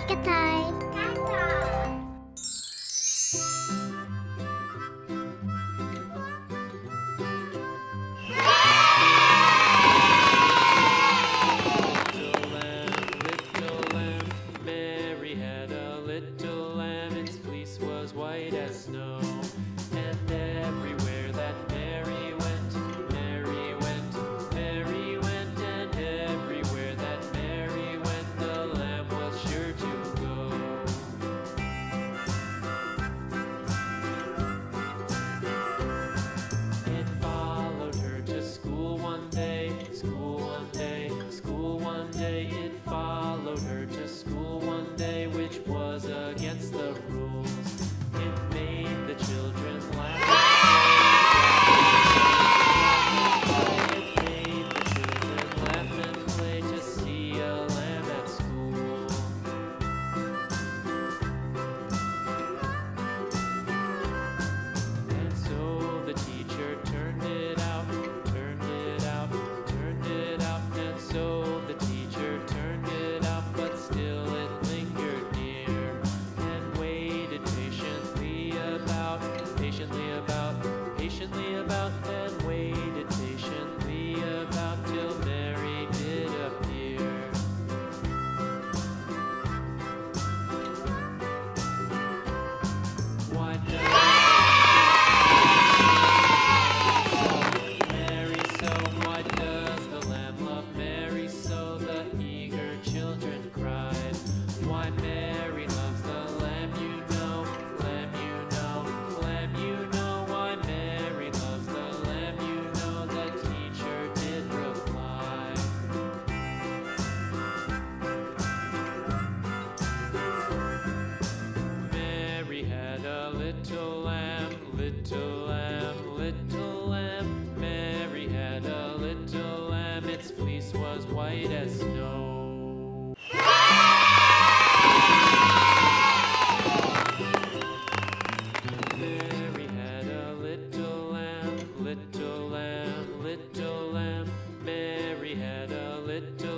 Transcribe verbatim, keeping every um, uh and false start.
Good night. Little lamb, little lamb, Mary had a little lamb. Its fleece was white as snow. And everywhere that Mary went, Mary went, Mary went. And everywhere that Mary went, the lamb was sure to go. It followed her to school one day, school one day, school one day. It followed her to school one day, which was against the rules. It made the children laugh. It made the children laugh and play to see a lamb at school. And so the teacher turned it out, turned it out, turned it out. And so the teacher turned it out, but still it lingered near and waited patiently about, patiently about, patiently about, and waited patiently about till Mary did appear. Why does Mary so? Why does the lamb love Mary so? The eager children cried. Why Mary loves the lamb, you know, lamb, you know, lamb, you know. Why Mary loves the lamb, you know, the teacher did reply. Mary had a little lamb, little lamb, little lamb. Mary had a little lamb, its fleece was white as snow. Mary had a little lamb, little lamb, little lamb. Mary had a little